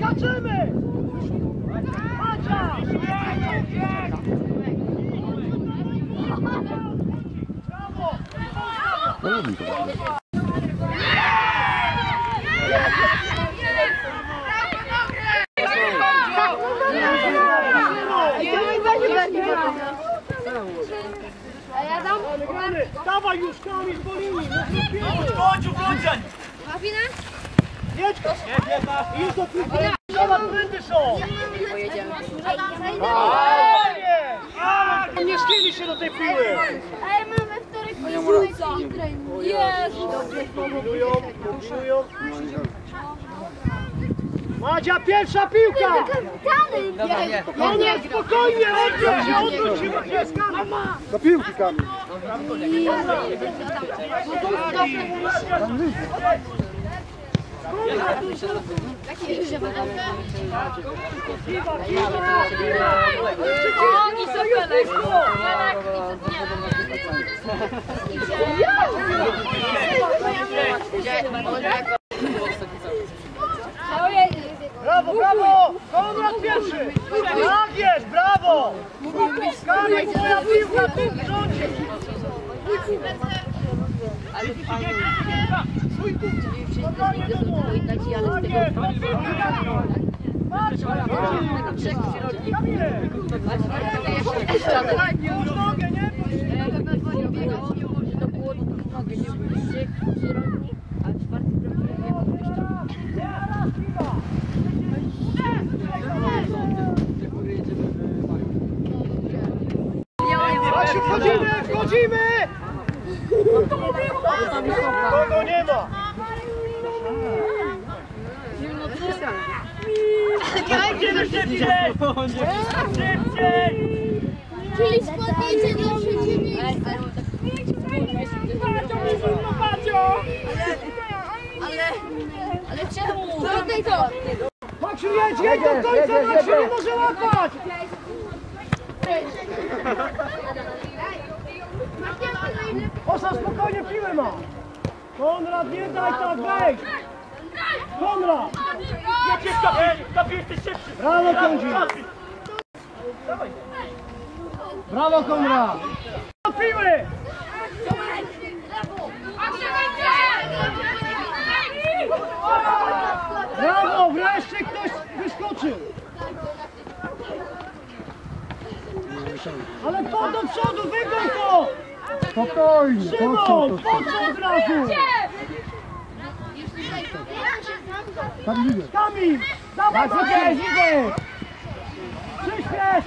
Skaczymy! Madzia! Brawo! Dawaj już, Kamil, z bolini! Chodź, wróceń! Mafina? Jedź! Idź do piłki! Zobacz, prędy są! Nie schyli się do tej piły! Ej, mamy wtorek nie Jezu! Kombinują. Madzia, pierwsza piłka! No nie, spokojnie, odwróć się, Do piłki, Kamil. Oni są Brawo, brawo! Konrad pierwszy! Tak jest, brawo! Kamil, twoja piłka, ty w rządzie! Wchodzimy! Kogo nie ma! Idziemy szybciej! Szybciej! Czyli spodniejcie do siebie. Ale czemu? Tutaj to! Maksiu, jedź do końca, Maksiu nie może łapać! Osa, spokojnie, piłę ma! Konrad, nie daj tak, wejdź! Konrad! Brawo, Konrad! Brawo, Konrad! Do piły! Brawo, wreszcie ktoś wyskoczył! Ale po do przodu, wygoń to! Spokojnie, Szymon, po co od razu? Kamil, dawaj, idziesz! Przyśpiesz!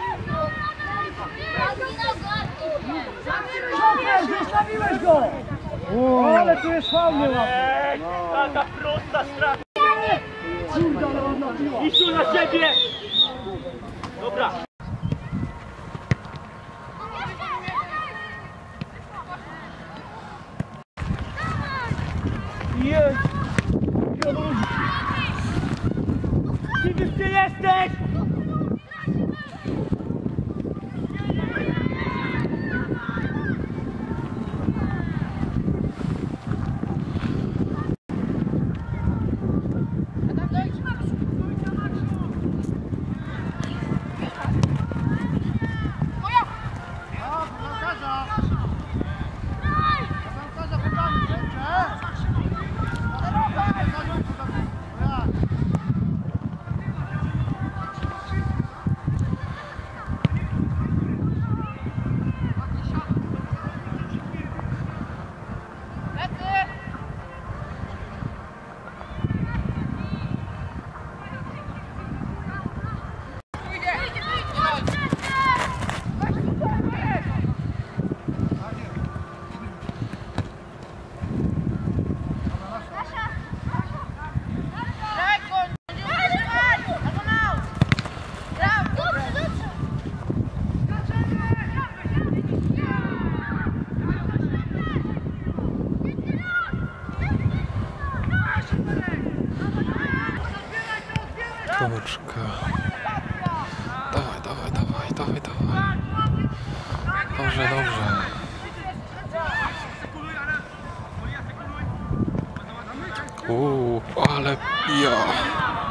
Szofer, zostawiłeś go! O, ale tu jest fauny ładny. Taka prosta strata. Kurde, ale ładna piła. Idź tu na siebie! Dobra. Jedź! Gdzie ty jesteś? Trójeczka. Dawaj. Dobrze. Ale ja.